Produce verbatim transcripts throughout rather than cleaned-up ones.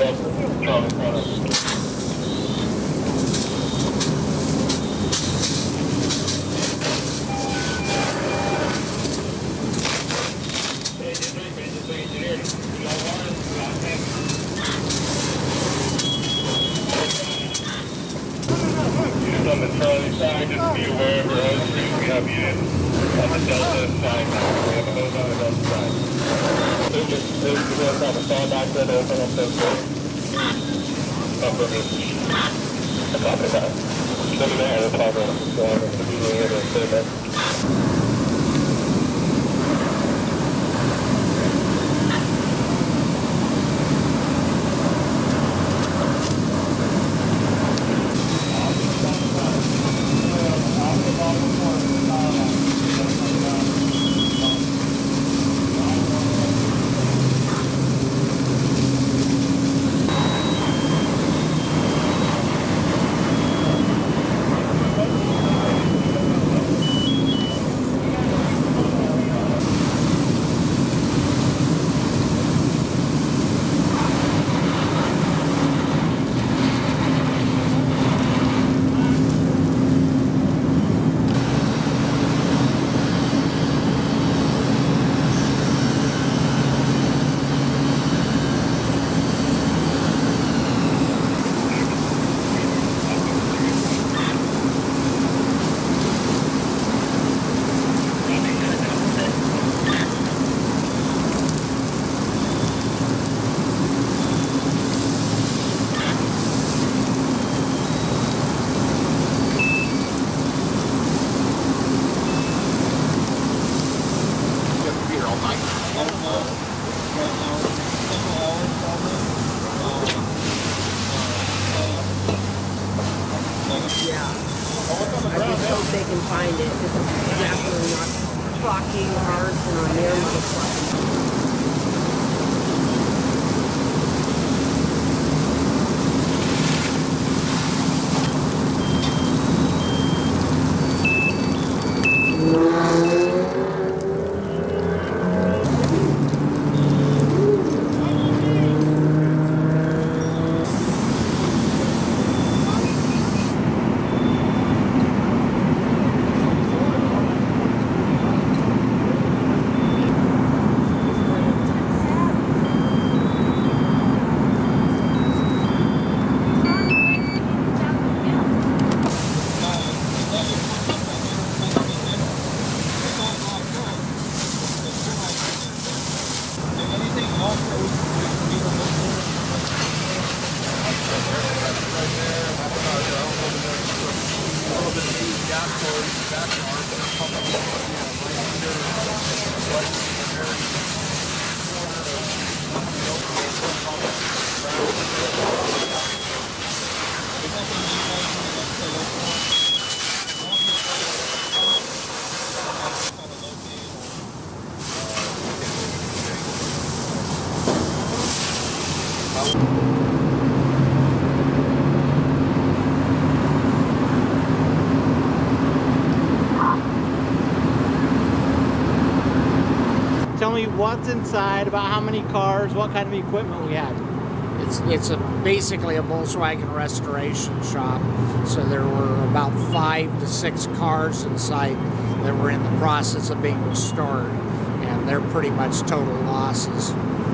On the Charlie side, just be aware of your own street. We have units on the Delta side. We have those on the Delta side. So just, so you guys have a stand back there to open up those doors. Up with it. That's not the guy. Look at there, that's not the guy. That's the people here that say that. They can find it. This is definitely not clocking hard and on their motherfucking. Tell me what's inside, about how many cars, what kind of equipment we have. It's it's a basically a Volkswagen restoration shop. So there were about five to six cars inside that were in the process of being restored, and they're pretty much total losses.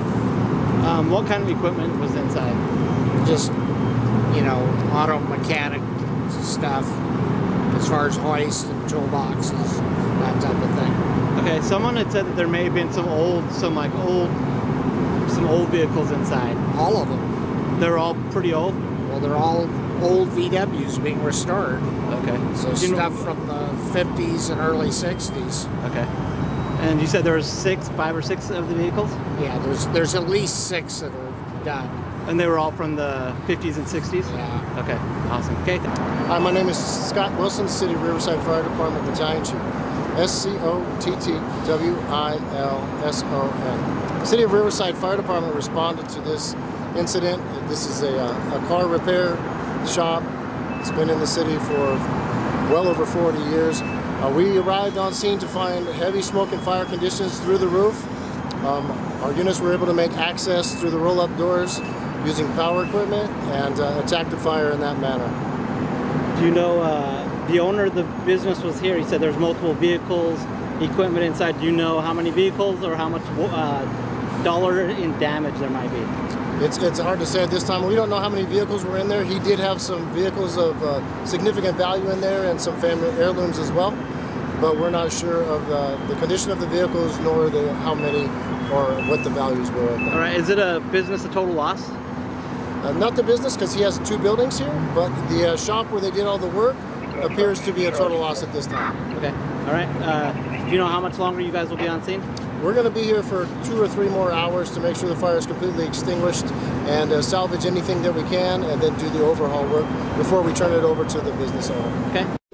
Um, what kind of equipment was inside? Just, you know, auto mechanic stuff, as far as hoists and toolboxes, that type of thing. Okay, someone had said that there may have been some old, some like old, some old vehicles inside. All of them. They're all pretty old? Well, they're all old V Ws being restored. Okay. So you stuff know, from the fifties and early sixties. Okay. And you said there was six, five or six of the vehicles? Yeah, there's there's at least six that are done. And they were all from the fifties and sixties? Yeah. Okay, awesome. Okay. Hi, my name is Scott Wilson, City of Riverside Fire Department Battalion Chief. S C O T T W I L S O N. City of Riverside Fire Department responded to this incident. This is a, uh, a car repair shop. It's been in the city for well over forty years. Uh, we arrived on scene to find heavy smoke and fire conditions through the roof. Um, our units were able to make access through the roll-up doors. using power equipment and uh, attacked the fire in that manner. Do you know, uh, the owner of the business was here. He said there's multiple vehicles, equipment inside. Do you know how many vehicles or how much uh, dollar in damage there might be? It's, it's hard to say at this time. We don't know how many vehicles were in there. He did have some vehicles of uh, significant value in there and some family heirlooms as well. But we're not sure of uh, the condition of the vehicles nor the, how many or what the values were of them. All right, is it a business a total loss? Uh, not the business, because he has two buildings here, but the uh, shop where they did all the work appears to be a total loss at this time. Okay, all right. Uh, do you know how much longer you guys will be on scene? We're going to be here for two or three more hours to make sure the fire is completely extinguished and uh, salvage anything that we can and then do the overhaul work before we turn it over to the business owner. Okay.